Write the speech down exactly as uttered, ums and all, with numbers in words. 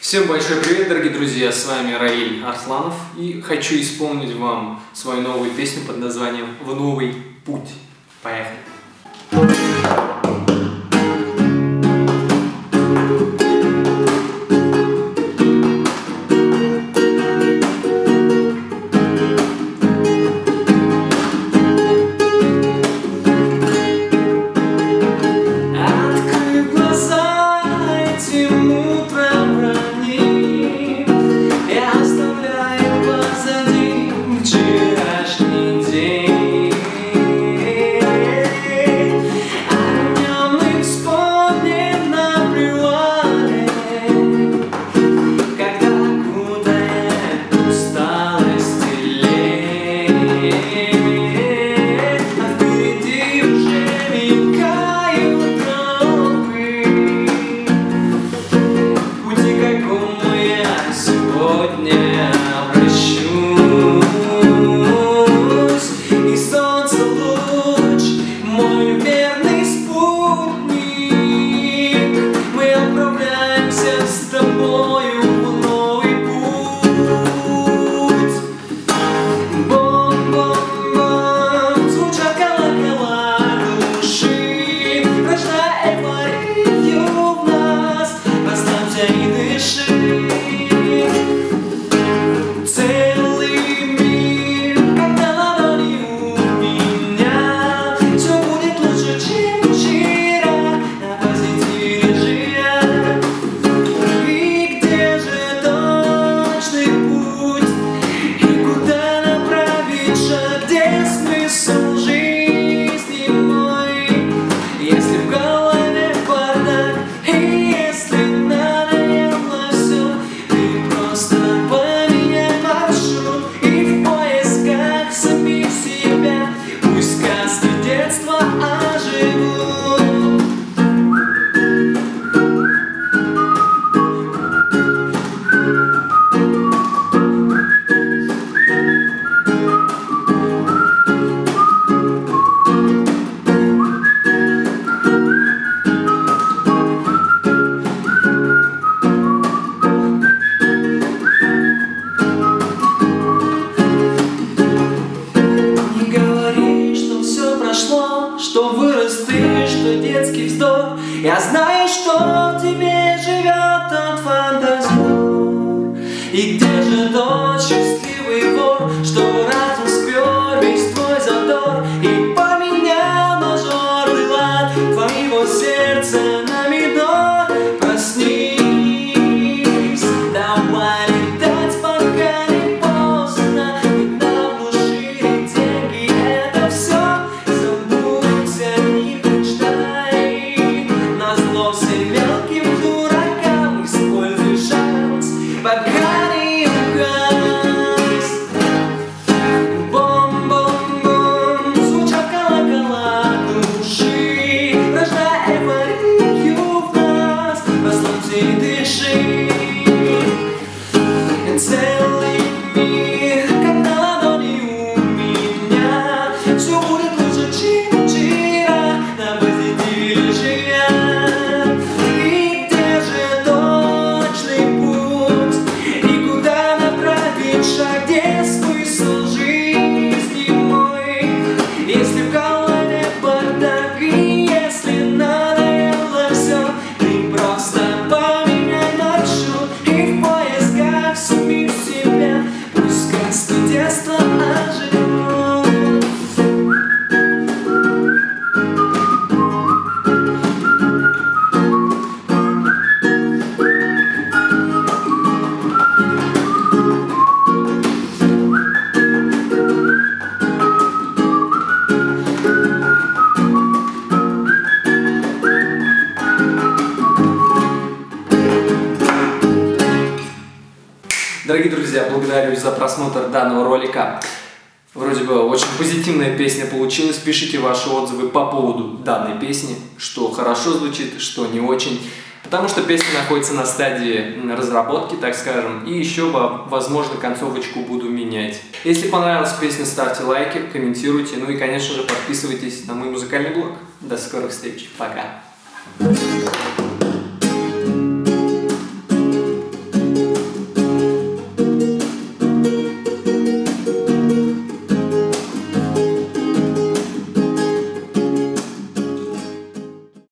Всем большой привет, дорогие друзья, с вами Раиль Арсланов, и хочу исполнить вам свою новую песню под названием «В новый путь». Поехали! Что вырос ты, что детский вздох. Я знаю, что в тебе живет тот фантазер. И где же тот счастливый вор, что разум спер весь твой задор и поменял мажорный лад твоего сердца на минор? Проснись, давай летать, пока не поздно, ведь нам внушили деньги, это все. Дорогие друзья, благодарю за просмотр данного ролика. Вроде бы очень позитивная песня получилась. Пишите ваши отзывы по поводу данной песни, что хорошо звучит, что не очень. Потому что песня находится на стадии разработки, так скажем. И еще, возможно, концовочку буду менять. Если понравилась песня, ставьте лайки, комментируйте. Ну и, конечно же, подписывайтесь на мой музыкальный блог. До скорых встреч. Пока.